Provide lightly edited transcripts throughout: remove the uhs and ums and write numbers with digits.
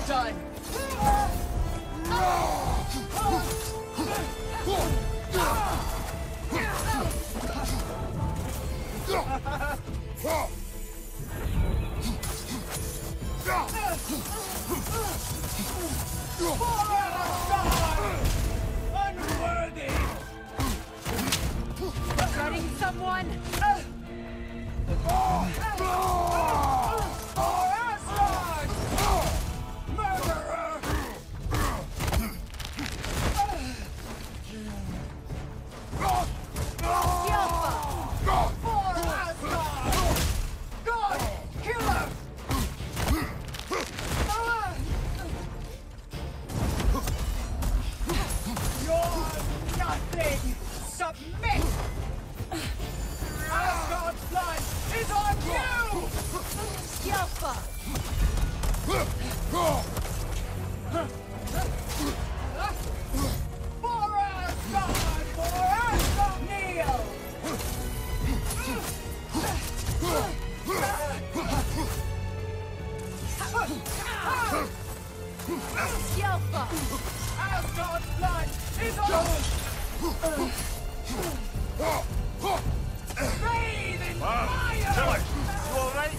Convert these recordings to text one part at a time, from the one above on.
done! Unworthy! Getting someone? Submit! Asgard's blood is on you! Yelpa! For Asgard! For Asgard! Kneel! Yelpa! Asgard's blood is on Bathe in fire! Tiller, you alright?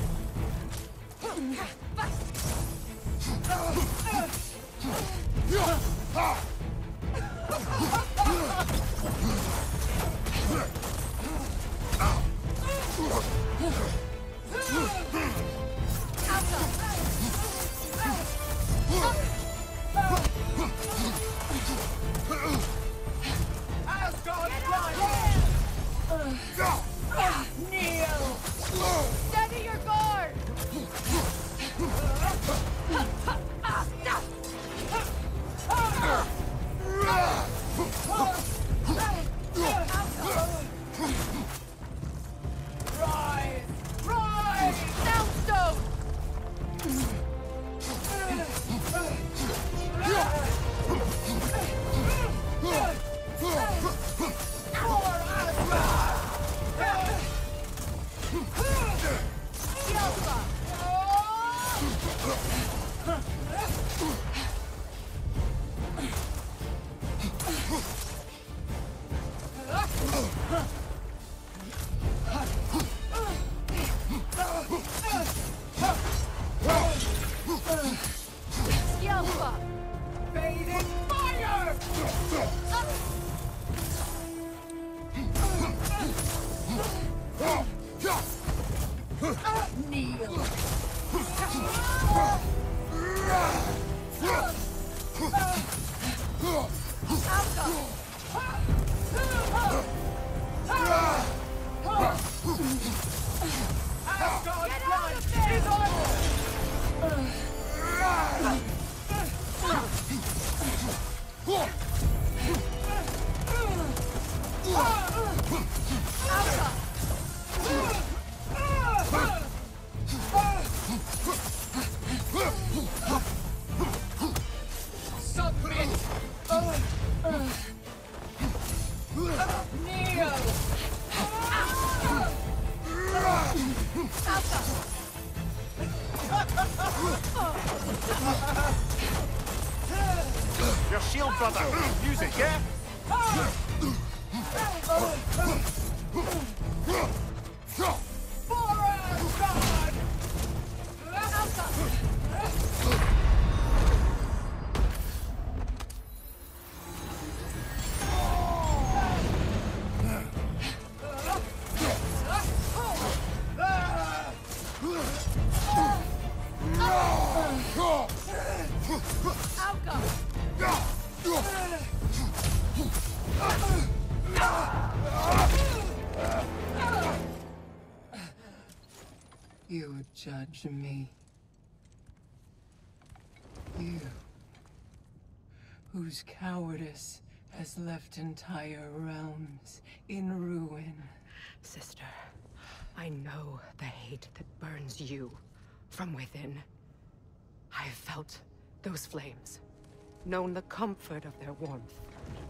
Asgard's blood! Kneel! Steady your guard! Rise! Rise! Soundstone! Yelpa! Yelpa! Bathe in fire! Kneel! Asgard's blood is on Submit! Kneel! Your shield, brother. Use it, yeah? For Asgard! You would judge me. You, whose cowardice has left entire realms in ruin. Sister, I know the hate that burns you from within. I have felt those flames, known the comfort of their warmth.